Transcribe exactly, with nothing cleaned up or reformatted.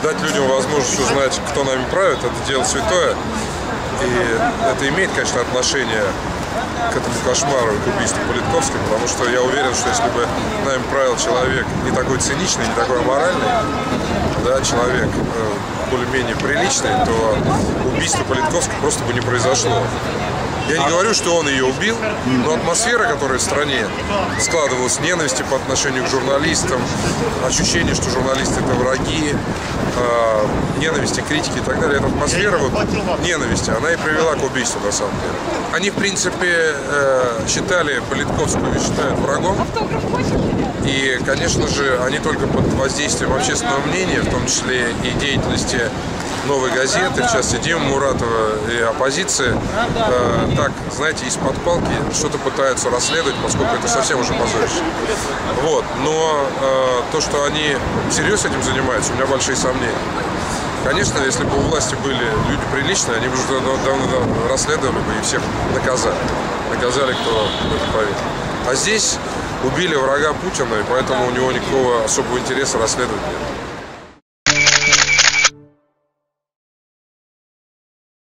дать людям возможность узнать, кто нами правит, это дело святое. И это имеет, конечно, отношение к этому кошмару, к убийству Политковской, потому что я уверен, что если бы нами правил человек не такой циничный, не такой аморальный, да, человек э, более-менее приличный, то убийство Политковской просто бы не произошло. Я не говорю, что он ее убил, но атмосфера, которая в стране складывалась, ненависти по отношению к журналистам, ощущение, что журналисты это враги, э, ненависти, критики и так далее. Эта атмосфера вот, ненависти, она и привела к убийству на самом деле. Они, в принципе, э, считали Политковскую, считают врагом. И, конечно же, они только под воздействием общественного мнения, в том числе и деятельности «Новой газеты», в частности Димы Муратова и оппозиции, э, так, знаете, из-под палки что-то пытаются расследовать, поскольку это совсем уже позорище. Вот. Но э, то, что они всерьез этим занимаются, у меня большие сомнения. Конечно, если бы у власти были люди приличные, они бы уже давно расследовали бы и всех наказали. Наказали, кто в это поверит. А здесь убили врага Путина, и поэтому у него никакого особого интереса расследовать нет.